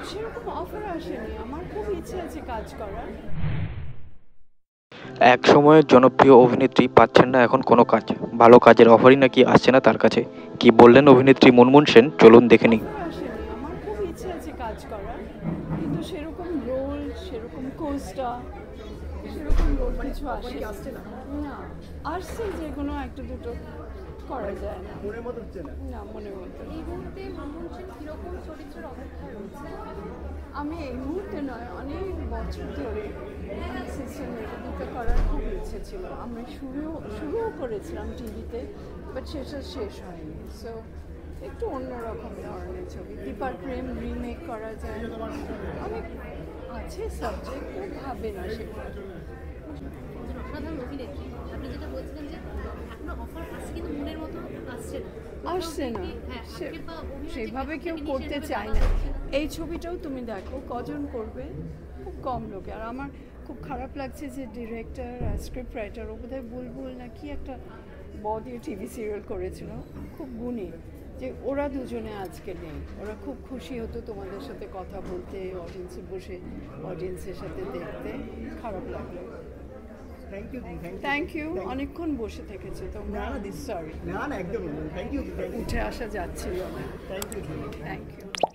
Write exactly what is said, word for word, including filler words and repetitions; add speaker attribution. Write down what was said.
Speaker 1: সেরকম অফার আসেনি, আমার খুব ইচ্ছে আছে কাজ করার।
Speaker 2: এক সময়ের জনপ্রিয় অভিনেত্রী পাচ্ছেন না এখন কোনো কাজ, ভালো কাজের অফারই নাকি আসছে না তার কাছে। কি বললেন অভিনেত্রী মুনমুন সেন, চলুন দেখে নিই।
Speaker 1: অফার আসেনি, আমার খুব ইচ্ছে আছে কাজ করার, কিন্তু সেরকম রোল, সেরকম কোস্টা, সেরকম রোল কিছু আসে না। না, আসছে যে কোনো একটা দুটো করা যায় না, মনের মতো হচ্ছে না। না, মনের মতো।
Speaker 3: এই মুহূর্তে মুনমুন সেন কিরকম চরিত্রের অপেক্ষায় রয়েছে?
Speaker 1: আমি এই মুহূর্তে নয়, অনেক বছর ধরে সিস্টেম মেটাদিতে করার খুব ইচ্ছে ছিল। আমরা শুরু শুরুও করেছিলাম টিভিতে, বাট সেটা শেষ হয়নি। সো একটু অন্যরকম ধরনের ছবি, দীপার প্রেম রিমেক করা যায়, অনেক আছে সাবজেক্ট, কেউ ভাবে না সেটা।
Speaker 3: একজন অসাধারণ অভিনেত্রী, আপনি যেটা বলছিলেন যে এখনো অফার আসছে কিন্তু মনের মতো আসছে না।
Speaker 1: আসছে না,
Speaker 3: হ্যাঁ,
Speaker 1: সে-
Speaker 3: আক্ষেপ বা অভিনয়
Speaker 1: সেভাবে
Speaker 3: যেটা
Speaker 1: কেউ
Speaker 3: থেকে
Speaker 1: করতে
Speaker 3: সেভাবে
Speaker 1: চায়
Speaker 3: ভাবা
Speaker 1: না।
Speaker 3: হচ্ছে
Speaker 1: এই ছবিটাও তুমি দেখো কজন করবে, খুব কম লোকে। আর আমার খুব খারাপ লাগছে যে ডিরেক্টর আর স্ক্রিপ্ট রাইটার, ও বোধহয় বুলবুল না কি একটা ব দিয়ে টিভি সিরিয়াল করেছিল, খুব গুণী, যে ওরা দুজনে আজকে নেই। ওরা খুব খুশি হতো তোমাদের সাথে কথা বলতে, অডিয়েন্সে বসে অডিয়েন্সের সাথে দেখতে। খারাপ লাগলো।
Speaker 4: থ্যাংক ইউ
Speaker 1: থ্যাংক ইউ, অনেকক্ষণ বসে থেকেছে তোমরা, সরি
Speaker 4: না না একদম থ্যাংক ইউ
Speaker 1: উঠে আসা যাচ্ছিল না।
Speaker 4: Thank you
Speaker 1: thank you.